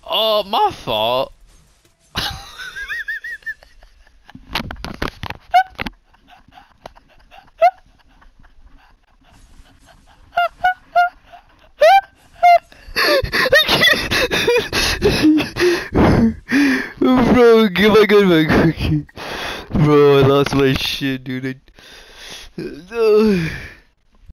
Oh, my fault. Bro, get my gun back. Bro, I lost my shit, dude.